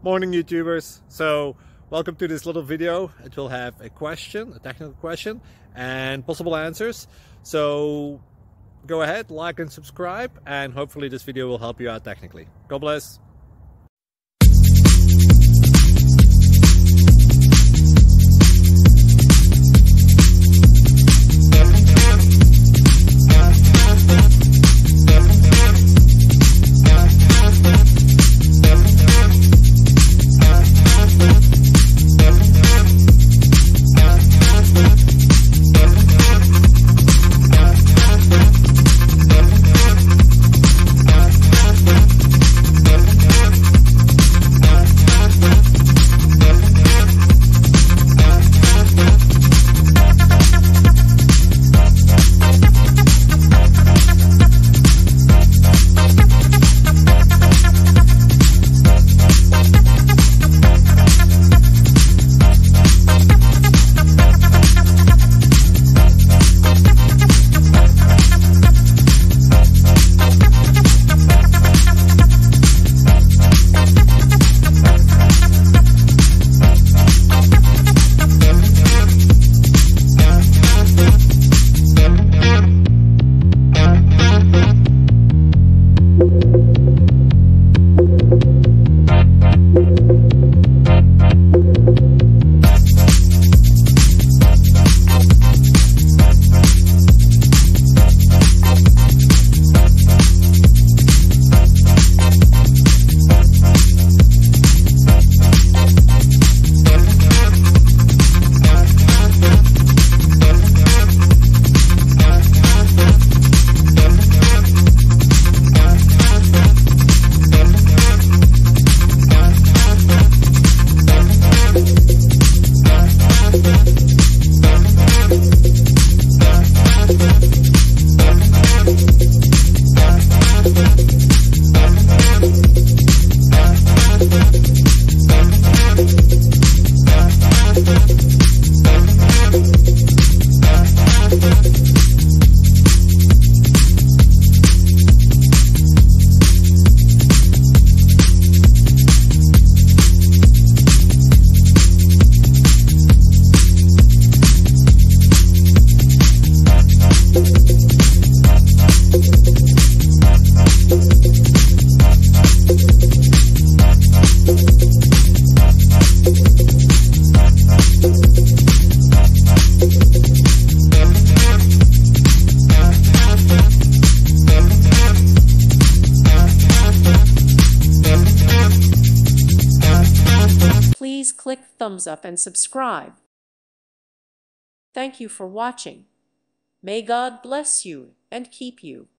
Morning YouTubers. So welcome to this little video. It will have a question, a technical question, and possible answers. So go ahead, like and subscribe, and hopefully this video will help you out technically. God bless. Please click thumbs up and subscribe. Thank you for watching. May God bless you and keep you.